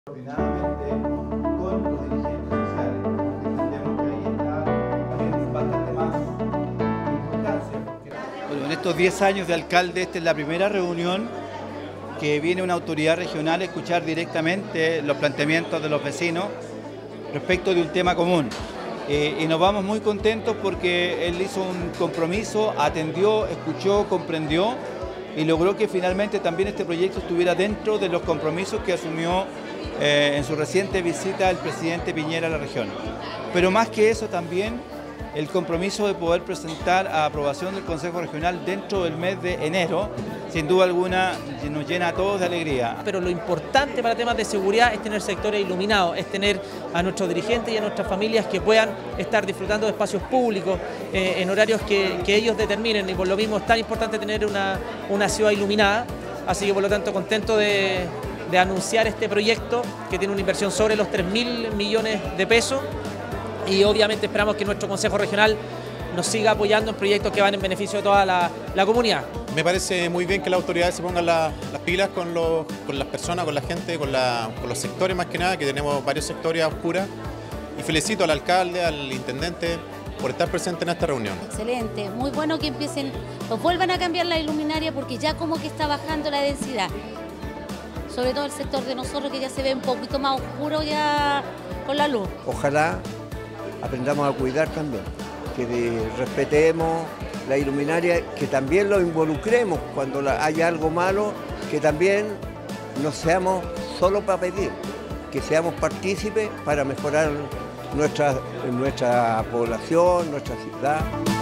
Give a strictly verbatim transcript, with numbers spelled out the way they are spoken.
coordinadamente con los dirigentes sociales, porque entendemos que ahí está también bastante más importancia. Porque... Bueno, en estos diez años de alcalde, esta es la primera reunión que viene una autoridad regional a escuchar directamente los planteamientos de los vecinos respecto de un tema común. Eh, y nos vamos muy contentos porque él hizo un compromiso, atendió, escuchó, comprendió y logró que finalmente también este proyecto estuviera dentro de los compromisos que asumió eh, en su reciente visita el presidente Piñera a la región. Pero más que eso también el compromiso de poder presentar a aprobación del Consejo Regional dentro del mes de enero, sin duda alguna nos llena a todos de alegría. Pero lo importante para temas de seguridad es tener sectores iluminados, es tener a nuestros dirigentes y a nuestras familias que puedan estar disfrutando de espacios públicos eh, en horarios que, que ellos determinen, y por lo mismo es tan importante tener una, una ciudad iluminada, así que por lo tanto contento de, de anunciar este proyecto que tiene una inversión sobre los tres mil millones de pesos. Y obviamente esperamos que nuestro Consejo Regional nos siga apoyando en proyectos que van en beneficio de toda la, la comunidad. Me parece muy bien que las autoridades se pongan la, las pilas con, los, con las personas, con la gente, con, la, con los sectores más que nada, que tenemos varios sectores a oscuras. Y felicito al alcalde, al intendente, por estar presente en esta reunión. Excelente, muy bueno que empiecen, pues vuelvan a cambiar la iluminaria porque ya como que está bajando la densidad. Sobre todo el sector de nosotros que ya se ve un poquito más oscuro ya con la luz. Ojalá aprendamos a cuidar también, que de, respetemos la iluminaria, que también lo involucremos cuando la, haya algo malo, que también no seamos solo para pedir, que seamos partícipes para mejorar nuestra, nuestra población, nuestra ciudad.